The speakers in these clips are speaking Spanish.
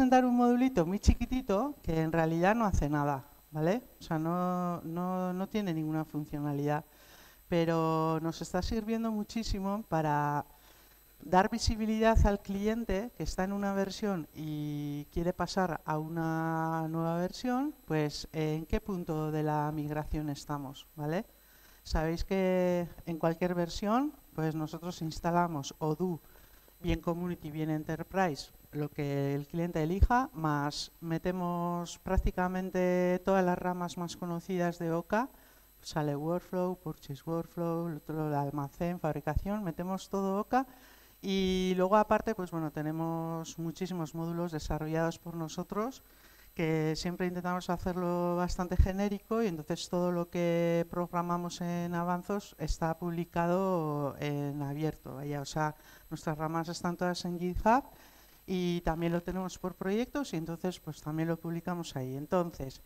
presentar un modulito muy chiquitito que en realidad no hace nada, ¿vale? O sea, no tiene ninguna funcionalidad, pero nos está sirviendo muchísimo para dar visibilidad al cliente que está en una versión y quiere pasar a una nueva versión, pues en qué punto de la migración estamos, ¿vale? Sabéis que en cualquier versión, pues nosotros instalamos Odoo, bien Community, bien Enterprise, lo que el cliente elija, más metemos prácticamente todas las ramas más conocidas de OCA, sale Workflow, Purchase Workflow, el almacén, fabricación, metemos todo OCA. Y luego aparte, pues bueno, tenemos muchísimos módulos desarrollados por nosotros que siempre intentamos hacerlo bastante genérico y entonces todo lo que programamos en Avanzos está publicado en abierto, vaya, o sea, nuestras ramas están todas en GitHub y también lo tenemos por proyectos y entonces pues también lo publicamos ahí. Entonces,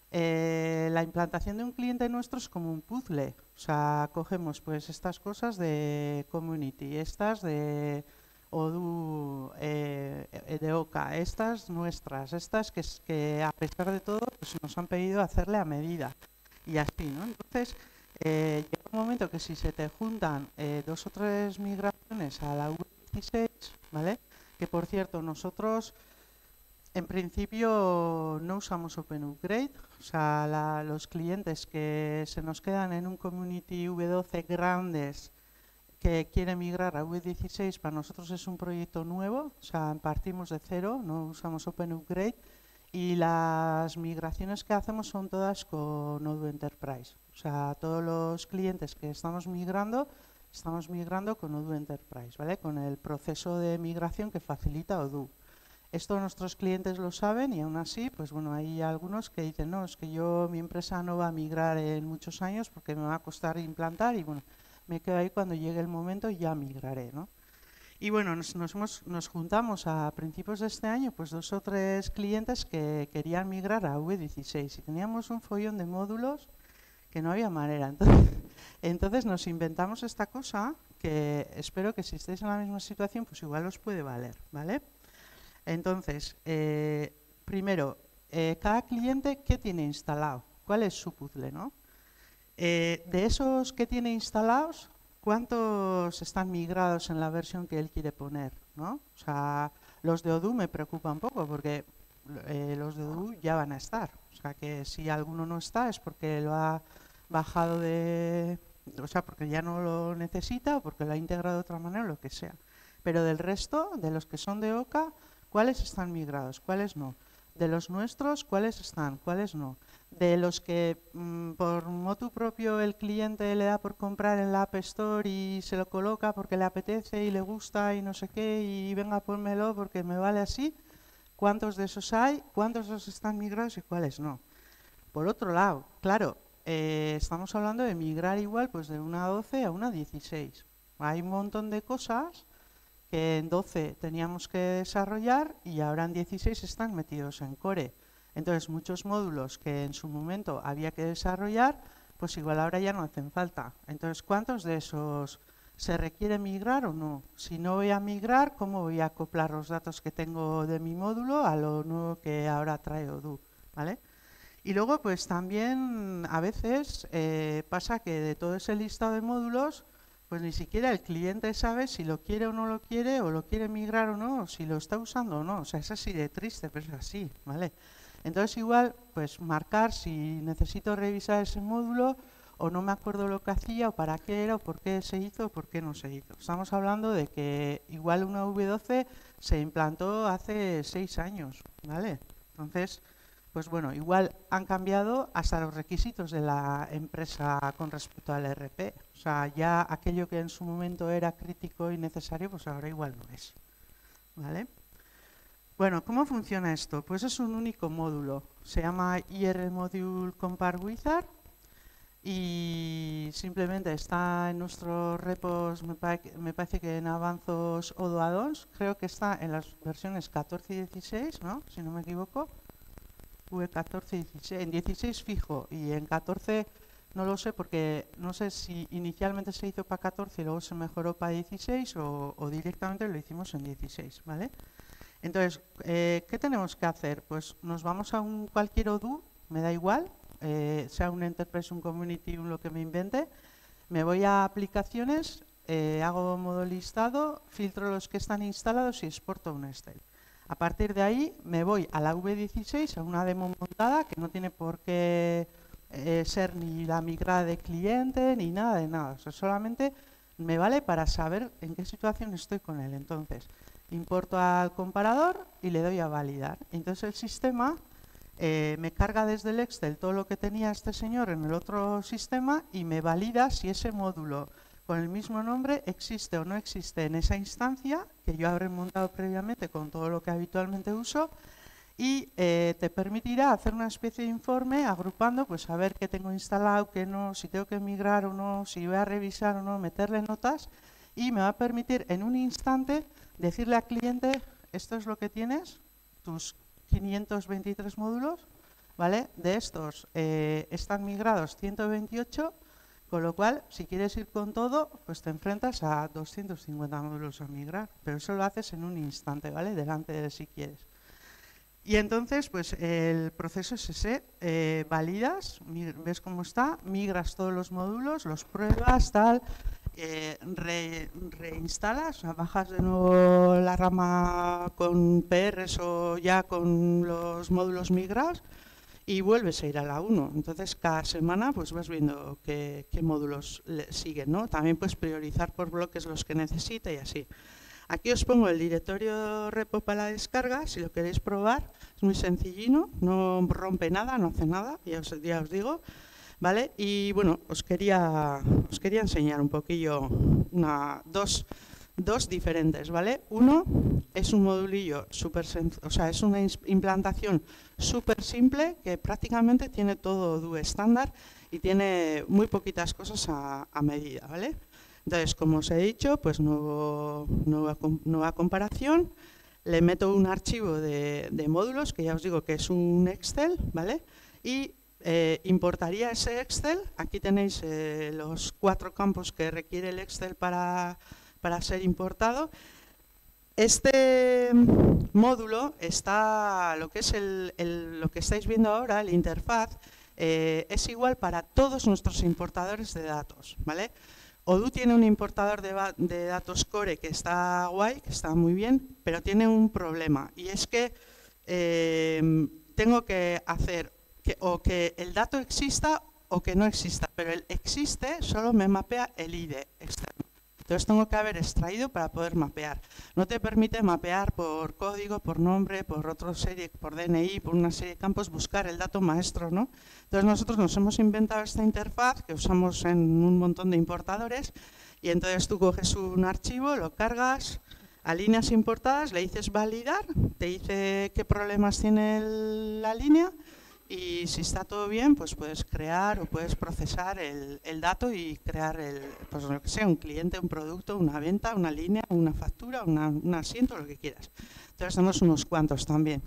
la implantación de un cliente nuestro es como un puzzle, o sea, cogemos pues estas cosas de Community, estas de Odoo, de OCA, estas nuestras, estas que a pesar de todo pues nos han pedido hacerle a medida y así, ¿no? Entonces, llega un momento que si se te juntan 2 o 3 migraciones a la V16, ¿vale? Que por cierto, nosotros en principio no usamos OpenUpgrade, o sea, los clientes que se nos quedan en un Community V12 grandes que quieren migrar a V16, para nosotros es un proyecto nuevo, o sea, partimos de cero, no usamos OpenUpgrade y las migraciones que hacemos son todas con Odoo Enterprise, o sea, todos los clientes que estamos migrando con Odoo Enterprise, ¿vale? Con el proceso de migración que facilita Odoo. Esto nuestros clientes lo saben y aún así, pues bueno, hay algunos que dicen, no, es que mi empresa no va a migrar en muchos años porque me va a costar implantar y bueno, me quedo ahí cuando llegue el momento y ya migraré, ¿no? Y bueno, nos juntamos a principios de este año, pues 2 o 3 clientes que querían migrar a V16 y teníamos un follón de módulos que no había manera. Entonces nos inventamos esta cosa que espero que si estáis en la misma situación, pues igual os puede valer, ¿vale? Entonces, primero, cada cliente, ¿qué tiene instalado? ¿Cuál es su puzzle, no? De esos que tiene instalados, ¿cuántos están migrados en la versión que él quiere poner, ¿no? O sea, los de Odoo me preocupan un poco porque los de Odoo ya van a estar. O sea, que si alguno no está es porque lo ha bajado o sea, porque ya no lo necesita o porque lo ha integrado de otra manera o lo que sea. Pero del resto, de los que son de OCA, ¿cuáles están migrados? ¿Cuáles no? De los nuestros, ¿cuáles están? ¿Cuáles no? De los que por motu propio el cliente le da por comprar en la App Store y se lo coloca porque le apetece y le gusta y no sé qué y venga, pónmelo porque me vale así. ¿Cuántos de esos hay? ¿Cuántos de esos están migrados y cuáles no? Por otro lado, claro, estamos hablando de migrar igual pues de una 12 a una 16. Hay un montón de cosas que en 12 teníamos que desarrollar y ahora en 16 están metidos en Core. Entonces muchos módulos que en su momento había que desarrollar, pues igual ahora ya no hacen falta. Entonces, ¿cuántos de esos se requiere migrar o no? Si no voy a migrar, ¿cómo voy a acoplar los datos que tengo de mi módulo a lo nuevo que ahora trae Odoo? ¿Vale? Y luego, pues también a veces pasa que de todo ese listado de módulos, pues ni siquiera el cliente sabe si lo quiere o no lo quiere, o lo quiere migrar o no, o si lo está usando o no. O sea, es así de triste, pero es así, ¿vale? Entonces igual, pues marcar si necesito revisar ese módulo, o no me acuerdo lo que hacía, o para qué era, o por qué se hizo, o por qué no se hizo. Estamos hablando de que igual una V12 se implantó hace 6 años, ¿vale? Entonces, pues bueno, igual han cambiado hasta los requisitos de la empresa con respecto al ERP. O sea, ya aquello que en su momento era crítico y necesario, pues ahora igual no es. ¿Vale? Bueno, ¿cómo funciona esto? Pues es un único módulo. Se llama IR Module Compare Wizard y simplemente está en nuestros repos, me parece que en Avanzos Odoo Add-ons. Creo que está en las versiones 14 y 16, ¿no? Si no me equivoco. V14 y 16, en 16 fijo y en 14 no lo sé porque no sé si inicialmente se hizo para 14 y luego se mejoró para 16 o directamente lo hicimos en 16, ¿vale? Entonces, ¿qué tenemos que hacer? Pues nos vamos a cualquier Odoo, me da igual, sea un Enterprise, un Community, un lo que me invente. Me voy a aplicaciones, hago modo listado, filtro los que están instalados y exporto un Excel. A partir de ahí me voy a la V16, a una demo montada que no tiene por qué ser ni la migrada de cliente ni nada de nada. O sea, solamente me vale para saber en qué situación estoy con él. Entonces, importo al comparador y le doy a validar. Entonces el sistema me carga desde el Excel todo lo que tenía este señor en el otro sistema y me valida si ese módulo con el mismo nombre existe o no existe en esa instancia que yo habré montado previamente con todo lo que habitualmente uso, y te permitirá hacer una especie de informe agrupando, pues a ver qué tengo instalado, qué no, si tengo que migrar o no, si voy a revisar o no, meterle notas, y me va a permitir en un instante decirle al cliente: esto es lo que tienes, tus 523 módulos, ¿vale? De estos están migrados 128, con lo cual, si quieres ir con todo, pues te enfrentas a 250 módulos a migrar, pero eso lo haces en un instante, ¿vale? Delante de él si quieres. Y entonces, pues el proceso es ese, validas, ves cómo está, migras todos los módulos, los pruebas, tal, reinstalas, o sea, bajas de nuevo la rama con PRs o ya con los módulos migrados y vuelves a ir a la 1. Entonces, cada semana pues vas viendo qué módulos siguen, ¿no? También puedes priorizar por bloques los que necesita y así. Aquí os pongo el directorio repo para la descarga, si lo queréis probar. Es muy sencillino, no rompe nada, no hace nada, ya os digo. ¿Vale? Y bueno, os quería enseñar un poquillo dos diferentes, ¿vale? Uno es un modulillo súper sencillo, o sea, es una implantación súper simple que prácticamente tiene todo Odoo estándar y tiene muy poquitas cosas a medida, ¿vale? Entonces, como os he dicho, pues nueva comparación, le meto un archivo de módulos, que ya os digo que es un Excel, ¿vale? Y importaría ese Excel, aquí tenéis los 4 campos que requiere el Excel para ser importado. Este módulo está, lo que es lo que estáis viendo ahora, el interfaz, es igual para todos nuestros importadores de datos, ¿vale? Odoo tiene un importador de datos Core que está guay, que está muy bien, pero tiene un problema, y es que tengo que hacer que el dato exista o que no exista, pero el existe solo me mapea el ID externo. Entonces tengo que haber extraído para poder mapear. No te permite mapear por código, por nombre, por otra serie, por DNI, por una serie de campos, buscar el dato maestro, ¿no? Entonces nosotros nos hemos inventado esta interfaz que usamos en un montón de importadores, y entonces tú coges un archivo, lo cargas a líneas importadas, le dices validar, te dice qué problemas tiene la línea, y si está todo bien, pues puedes crear o puedes procesar el dato y crear pues lo que sea, un cliente, un producto, una venta, una línea, una factura, un asiento, lo que quieras. Entonces tenemos unos cuantos también.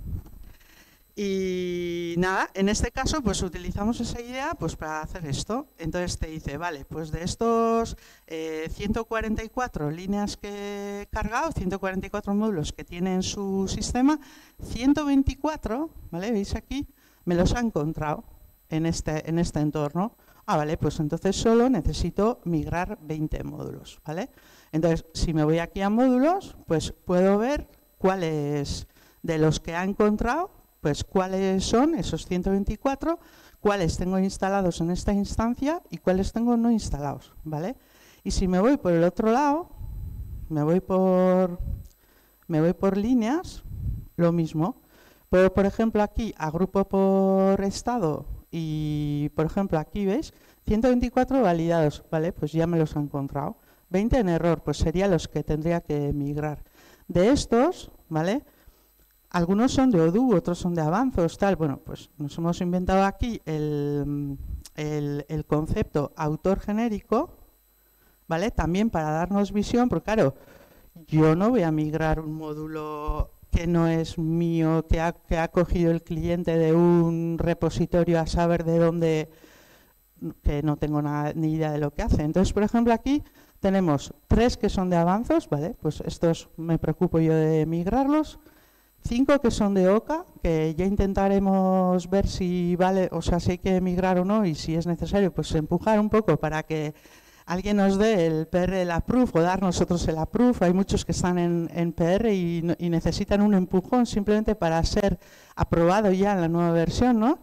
Y nada, en este caso pues utilizamos esa idea pues para hacer esto. Entonces te dice, vale, pues de estos 144 líneas que he cargado, 144 módulos que tiene en su sistema, 124, ¿vale? ¿Veis aquí? Me los ha encontrado en este entorno. Ah, vale, pues entonces solo necesito migrar 20 módulos, ¿vale? Entonces, si me voy aquí a módulos, pues puedo ver cuáles de los que ha encontrado, pues cuáles son esos 124, cuáles tengo instalados en esta instancia y cuáles tengo no instalados, ¿vale? Y si me voy por el otro lado, me voy por líneas, lo mismo. Pero, por ejemplo, aquí agrupo por estado y, por ejemplo, aquí veis, 124 validados, ¿vale? Pues ya me los he encontrado. 20 en error, pues serían los que tendría que migrar. De estos, ¿vale? Algunos son de Odoo, otros son de Avanzos, tal. Bueno, pues nos hemos inventado aquí el concepto autor genérico, ¿vale? También para darnos visión, porque claro, yo no voy a migrar un módulo que no es mío, que ha cogido el cliente de un repositorio a saber de dónde, que no tengo ni idea de lo que hace. Entonces, por ejemplo, aquí tenemos 3 que son de Avanzos, ¿vale? Pues estos me preocupo yo de migrarlos. 5 que son de OCA, que ya intentaremos ver si vale, o sea, si hay que migrar o no, y si es necesario, pues empujar un poco para que alguien nos dé el PR, el approve, o dar nosotros el approve. Hay muchos que están en PR y necesitan un empujón simplemente para ser aprobado ya en la nueva versión, ¿no?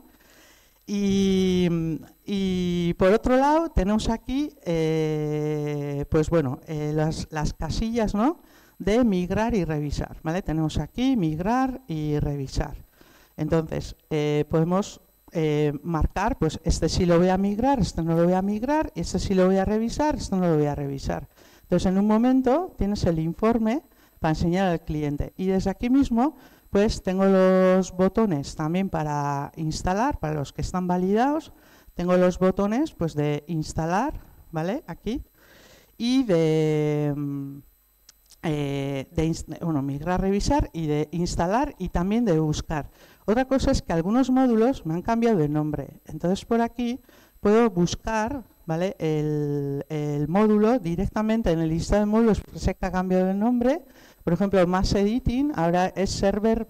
Y por otro lado tenemos aquí, pues bueno, las casillas, ¿no?, de migrar y revisar, ¿vale? Tenemos aquí migrar y revisar. Entonces, podemos marcar, pues este sí lo voy a migrar, este no lo voy a migrar, este sí lo voy a revisar, este no lo voy a revisar. Entonces, en un momento tienes el informe para enseñar al cliente. Y desde aquí mismo, pues tengo los botones también para instalar, para los que están validados. Tengo los botones pues de instalar, ¿vale? Aquí. Y bueno, migrar, revisar, y de instalar y también de buscar. Otra cosa es que algunos módulos me han cambiado de nombre. Entonces por aquí puedo buscar, ¿vale?, el módulo directamente en el listado de módulos que se ha cambiado de nombre. Por ejemplo, Mass Editing ahora es Server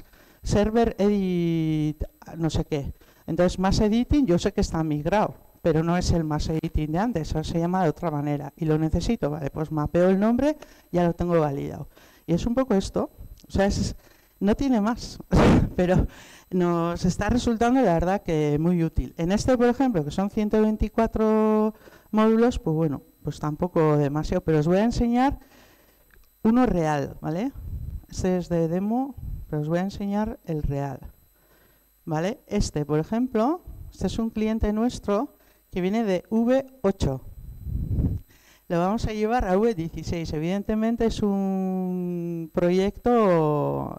Edit no sé qué. Entonces Mass Editing yo sé que está migrado, pero no es el Mass Editing de antes, se llama de otra manera y lo necesito, vale, pues mapeo el nombre, ya lo tengo validado. Y es un poco esto, o sea, no tiene más, pero nos está resultando la verdad que muy útil. En este, por ejemplo, que son 124 módulos, pues bueno, pues tampoco demasiado, pero os voy a enseñar uno real, ¿vale? Este es de demo, pero os voy a enseñar el real, ¿vale? Este, por ejemplo, este es un cliente nuestro que viene de V8. Lo vamos a llevar a V16. Evidentemente es un proyecto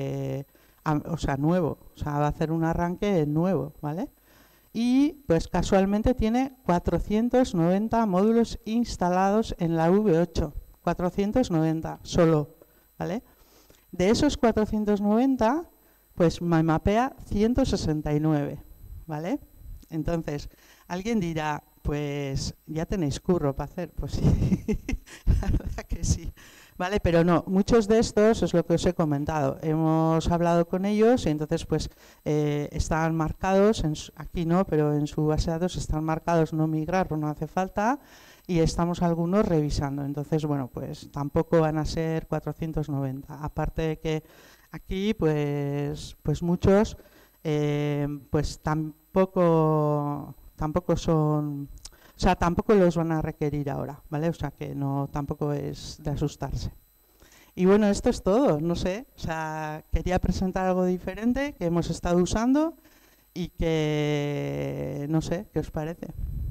o sea, nuevo. O sea, va a hacer un arranque nuevo, ¿vale? Y pues casualmente tiene 490 módulos instalados en la V8. 490 solo, ¿vale? De esos 490, pues me mapea 169, ¿vale? Entonces, alguien dirá, pues ya tenéis curro para hacer. Pues sí, la verdad que sí. Vale, pero no, muchos de estos es lo que os he comentado. Hemos hablado con ellos y entonces pues están marcados, aquí no, pero en su base de datos están marcados no migrar, pues no hace falta, y estamos algunos revisando. Entonces, bueno, pues tampoco van a ser 490. Aparte de que aquí pues muchos pues tampoco son, o sea, tampoco los van a requerir ahora, ¿vale? O sea, que no, tampoco es de asustarse. Y bueno, esto es todo, no sé, o sea, quería presentar algo diferente que hemos estado usando y que, no sé, ¿qué os parece?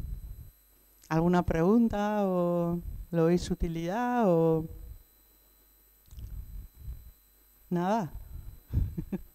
¿Alguna pregunta o lo veis utilidad o nada?